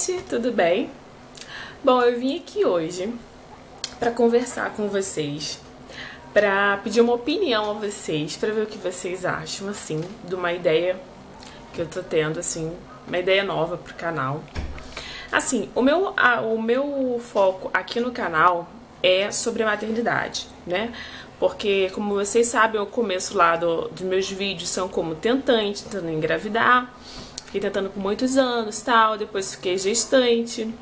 gente, tudo bem? Bom, eu vim aqui hoje para conversar com vocês, para pedir uma opinião a vocês, para ver o que vocês acham, assim, de uma ideia que eu tô tendo, assim, uma ideia nova pro canal. Assim, o meu foco aqui no canal é sobre a maternidade, né? Porque, como vocês sabem, o começo lá dos meus vídeos são como tentante, tentando engravidar. Fiquei tentando por muitos anos, tal, depois fiquei gestante.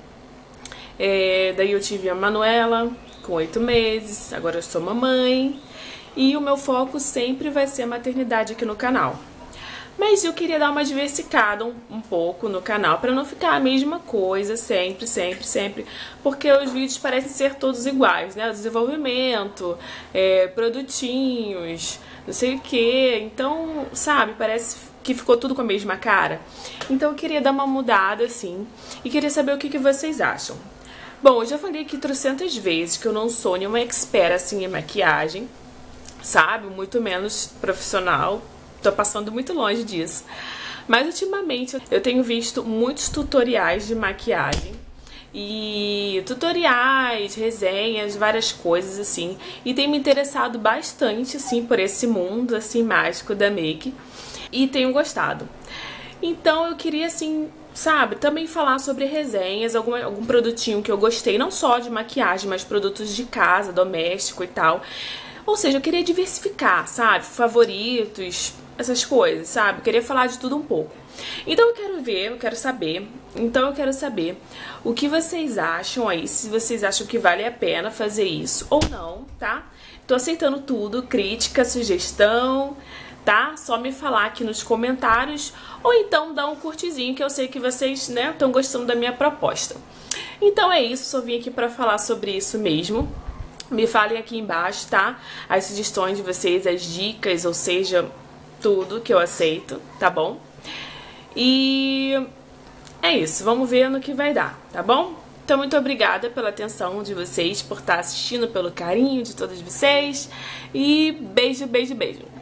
Daí eu tive a Manuela com 8 meses, agora eu sou mamãe. E o meu foco sempre vai ser a maternidade aqui no canal. Mas eu queria dar uma diversificada um pouco no canal, para não ficar a mesma coisa sempre, porque os vídeos parecem ser todos iguais, né? Desenvolvimento, produtinhos, não sei o que, então, sabe, parece que ficou tudo com a mesma cara. Então eu queria dar uma mudada, assim, e queria saber o que vocês acham. Bom, eu já falei aqui 300 vezes que eu não sou nenhuma expert, assim, em maquiagem, sabe? Muito menos profissional. Tô passando muito longe disso. Mas ultimamente eu tenho visto muitos tutoriais de maquiagem. E tutoriais, resenhas, várias coisas assim. E tem me interessado bastante assim por esse mundo assim mágico da make. E tenho gostado. Então eu queria assim, sabe, também falar sobre resenhas, algum produtinho que eu gostei, não só de maquiagem, mas produtos de casa, doméstico e tal. Ou seja, eu queria diversificar, sabe? Favoritos, essas coisas, sabe? Eu queria falar de tudo um pouco. Então eu quero saber o que vocês acham aí, se vocês acham que vale a pena fazer isso ou não, tá? Tô aceitando tudo, crítica, sugestão, tá? Só me falar aqui nos comentários ou então dá um curtizinho, que eu sei que vocês, né, estão gostando da minha proposta. Então é isso, só vim aqui pra falar sobre isso mesmo. Me falem aqui embaixo, tá? As sugestões de vocês, as dicas, ou seja, tudo que eu aceito, tá bom? E é isso, vamos ver no que vai dar, tá bom? Então, muito obrigada pela atenção de vocês, por estar assistindo, pelo carinho de todos vocês. E beijo, beijo, beijo.